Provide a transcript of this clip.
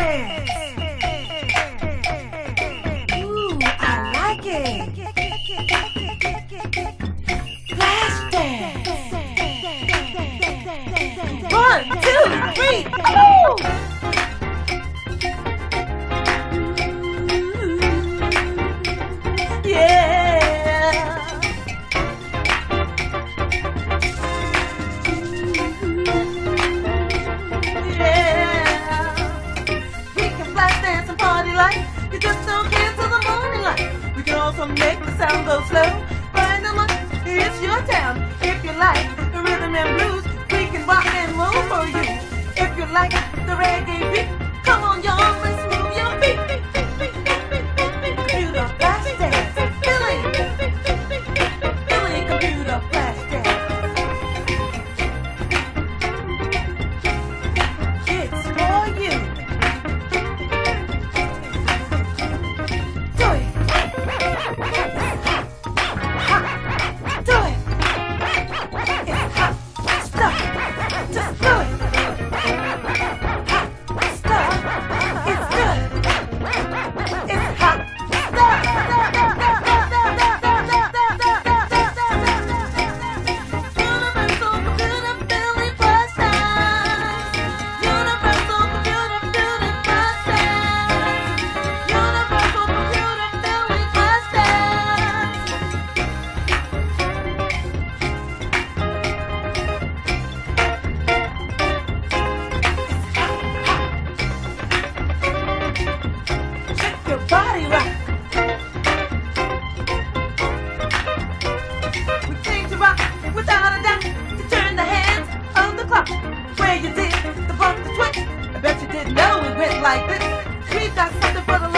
dance. Ooh, I like it. Flash dance. 1, 2, 3, oh! You just don't care till the morning light. We can also make the sound go slow. Find the light, it's your town. If you like the rhythm and blues, we can rock and roll for you. If you like the reggae beat, come on y'all, let's move your feet. Computer flash dance, Billy, computer flash dance. It's for you. Body rock. We came to rock without a doubt, to turn the hands of the clock. Where you did the bump, the twitch, I bet you didn't know it went like this. We've got something for the